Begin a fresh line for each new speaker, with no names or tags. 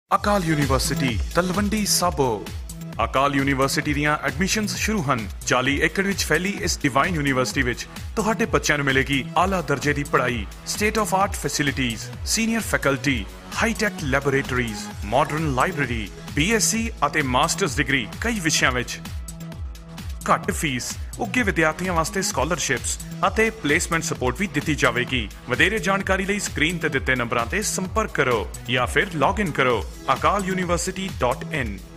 अकाल यूनिवर्सिटी तलवंडी साबो। अकाल यूनिवर्सिटी ਦੀਆਂ ਐਡਮਿਸ਼ਨਸ ਸ਼ੁਰੂ ਹਨ। 40 ਏਕੜ ਵਿੱਚ ਫੈਲੀ ਇਸ ਡਿਵਾਈਨ ਯੂਨੀਵਰਸਿਟੀ ਵਿੱਚ ਤੁਹਾਡੇ ਬੱਚਿਆਂ ਨੂੰ ਮਿਲੇਗੀ ਆਲਾ ਦਰਜੇ ਦੀ ਪੜ੍ਹਾਈ, state of art facilities, senior faculty, high tech laboratories, modern library, BSc ਅਤੇ ਮਾਸਟਰਸ ਡਿਗਰੀ ਕਈ ਵਿਸ਼ਿਆਂ ਵਿੱਚ। ਘੱਟ ਫੀਸ, ਉੱਗੇ ਵਿਦਿਆਰਥੀਆਂ ਵਾਸਤੇ ਸਕਾਲਰਸ਼ਿਪਸ ਅਤੇ ਪਲੇਸਮੈਂਟ ਸਪੋਰਟ ਵੀ ਦਿੱਤੀ ਜਾਵੇਗੀ। ਵਧੇਰੇ ਜਾਣਕਾਰੀ ਲਈ ਸਕਰੀਨ ਤੇ ਦਿੱਤੇ ਨੰਬਰਾਂ ਤੇ ਸੰਪਰਕ ਕਰੋ ਜਾਂ ਫਿਰ ਲੌਗਇਨ ਕਰੋ akaluniversity.in।